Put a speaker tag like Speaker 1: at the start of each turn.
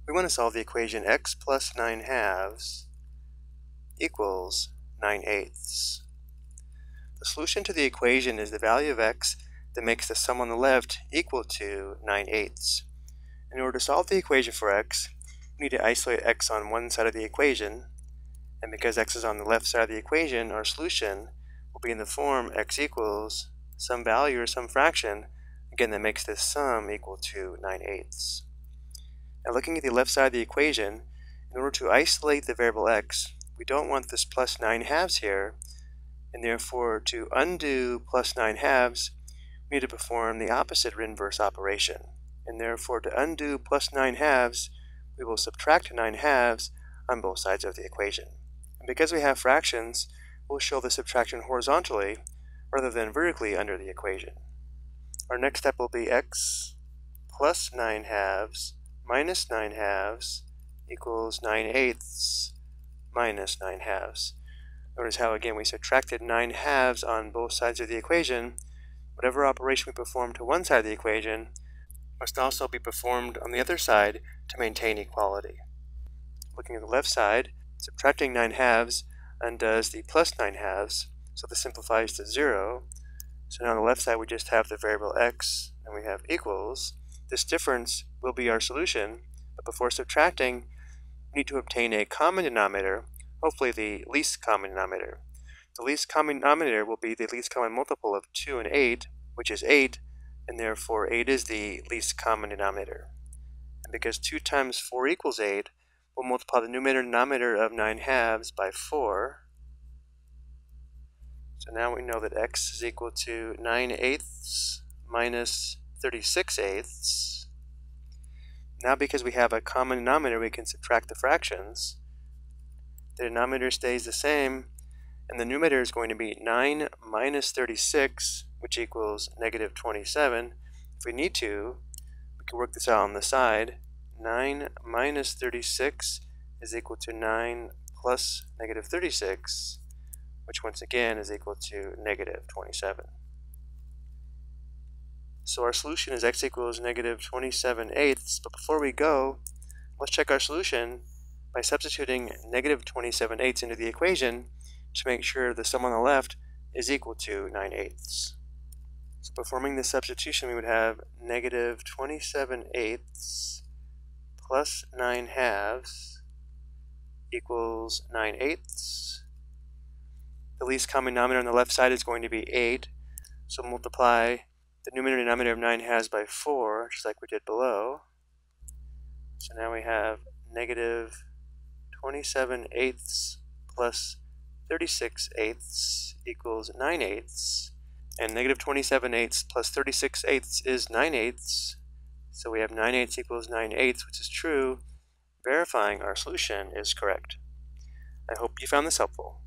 Speaker 1: We want to solve the equation x plus 9 halves equals 9/8. The solution to the equation is the value of x that makes the sum on the left equal to 9/8. In order to solve the equation for x, we need to isolate x on one side of the equation, and because x is on the left side of the equation, our solution will be in the form x equals some value or some fraction, again, that makes this sum equal to 9/8. Now looking at the left side of the equation, in order to isolate the variable x, we don't want this plus 9 halves here, and therefore to undo plus 9 halves, we need to perform the opposite or inverse operation. And therefore to undo plus 9 halves, we will subtract 9 halves on both sides of the equation. And because we have fractions, we'll show the subtraction horizontally rather than vertically under the equation. Our next step will be x plus 9 halves minus 9 halves equals 9/8 minus 9 halves. Notice how, again, we subtracted 9 halves on both sides of the equation. Whatever operation we perform to one side of the equation must also be performed on the other side to maintain equality. Looking at the left side, subtracting 9 halves undoes the plus 9 halves, so this simplifies to 0. So now on the left side we just have the variable x, and we have equals. This difference will be our solution, but before subtracting, we need to obtain a common denominator, hopefully the least common denominator. The least common denominator will be the least common multiple of 2 and 8, which is 8, and therefore 8 is the least common denominator. And because 2 times 4 equals 8, we'll multiply the numerator and denominator of 9 halves by 4. So now we know that x is equal to 9/8 minus 36/8. Now because we have a common denominator, we can subtract the fractions. The denominator stays the same, and the numerator is going to be 9 minus 36, which equals negative 27. If we need to, we can work this out on the side. 9 minus 36 is equal to 9 plus negative 36, which once again is equal to negative 27. So our solution is x equals negative 27/8, but before we go, let's check our solution by substituting negative 27/8 into the equation to make sure the sum on the left is equal to 9/8. So performing this substitution, we would have negative 27/8 plus 9 halves equals 9/8. The least common denominator on the left side is going to be 8, so multiply the numerator and denominator of 9 halves by 4, just like we did below. So now we have negative 27/8 plus 36/8 equals 9/8. And negative 27/8 plus 36/8 is 9/8. So we have 9/8 equals 9/8, which is true, verifying our solution is correct. I hope you found this helpful.